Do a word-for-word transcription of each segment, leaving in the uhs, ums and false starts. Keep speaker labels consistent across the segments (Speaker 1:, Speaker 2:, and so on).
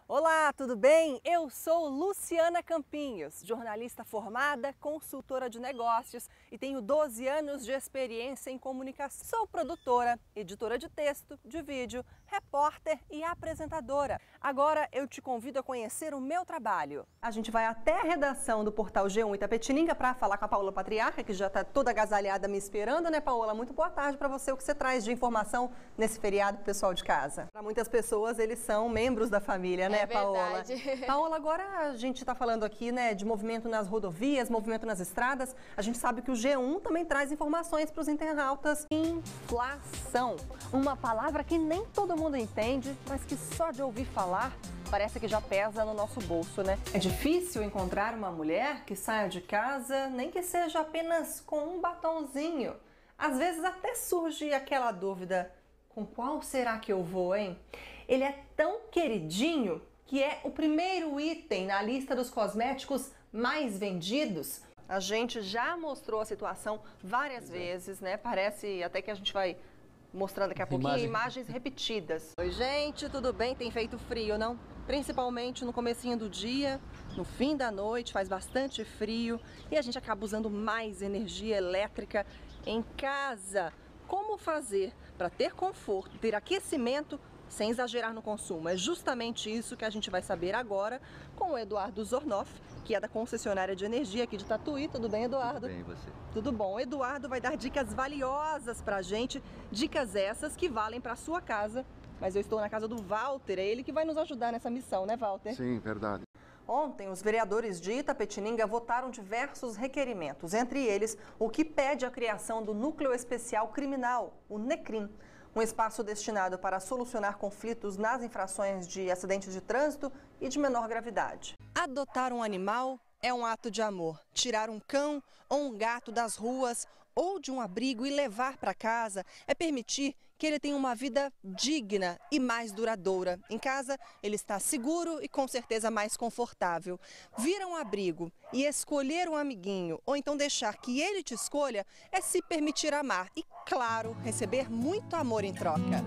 Speaker 1: Olá, tudo bem? Eu sou Luciana Campinhos, jornalista formada, consultora de negócios e tenho doze anos de experiência em comunicação. Sou produtora, editora de texto, de vídeo, repórter e apresentadora. Agora eu te convido a conhecer o meu trabalho. A gente vai até a redação do portal G um Itapetininga para falar com a Paola Patriarca, que já está toda agasalhada me esperando, né, Paola? Muito boa tarde para você. O que você traz de informação nesse feriado pro pessoal de casa? Para muitas pessoas, eles são membros da família, né?
Speaker 2: É
Speaker 1: Paola?
Speaker 2: verdade.
Speaker 1: Paola, agora a gente está falando aqui, né, de movimento nas rodovias, movimento nas estradas. A gente sabe que o G um também traz informações para os internautas. Inflação, uma palavra que nem todo mundo entende, mas que só de ouvir falar parece que já pesa no nosso bolso, né? É difícil encontrar uma mulher que saia de casa, nem que seja apenas com um batonzinho. Às vezes até surge aquela dúvida: com qual será que eu vou, hein? Ele é tão queridinho que é o primeiro item na lista dos cosméticos mais vendidos. A gente já mostrou a situação várias é. vezes, né? Parece até que a gente vai mostrar daqui a pouquinho Imagem. imagens repetidas. Oi, gente, tudo bem? Tem feito frio, não? Principalmente no comecinho do dia, no fim da noite, faz bastante frio e a gente acaba usando mais energia elétrica em casa. Como fazer para ter conforto, ter aquecimento sem exagerar no consumo? É justamente isso que a gente vai saber agora com o Eduardo Zornoff, que é da concessionária de energia aqui de Tatuí. Tudo bem, Eduardo?
Speaker 3: Tudo bem, e você?
Speaker 1: Tudo bom. O Eduardo vai dar dicas valiosas pra gente, dicas essas que valem para sua casa. Mas eu estou na casa do Walter, é ele que vai nos ajudar nessa missão, né, Walter?
Speaker 3: Sim, verdade.
Speaker 1: Ontem, os vereadores de Itapetininga votaram diversos requerimentos, entre eles o que pede a criação do Núcleo Especial Criminal, o NECRIM, um espaço destinado para solucionar conflitos nas infrações de acidentes de trânsito e de menor gravidade. Adotar um animal é um ato de amor. Tirar um cão ou um gato das ruas ou de um abrigo e levar para casa é permitir que ele tenha uma vida digna e mais duradoura. Em casa, ele está seguro e com certeza mais confortável. Vir a um abrigo e escolher um amiguinho ou então deixar que ele te escolha é se permitir amar e, claro, receber muito amor em troca.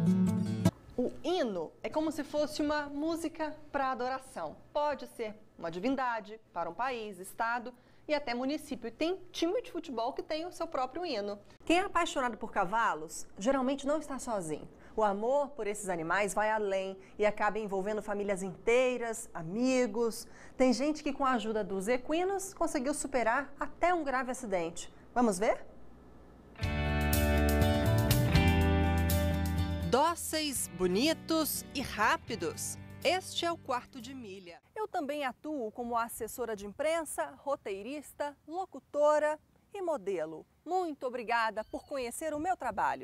Speaker 1: O hino é como se fosse uma música para adoração. Pode ser uma divindade, para um país, estado e até município. E tem time de futebol que tem o seu próprio hino. Quem é apaixonado por cavalos geralmente não está sozinho. O amor por esses animais vai além e acaba envolvendo famílias inteiras, amigos. Tem gente que, com a ajuda dos equinos, conseguiu superar até um grave acidente. Vamos ver? Dóceis, bonitos e rápidos. Este é o Quarto de Milha. Eu também atuo como assessora de imprensa, roteirista, locutora e modelo. Muito obrigada por conhecer o meu trabalho.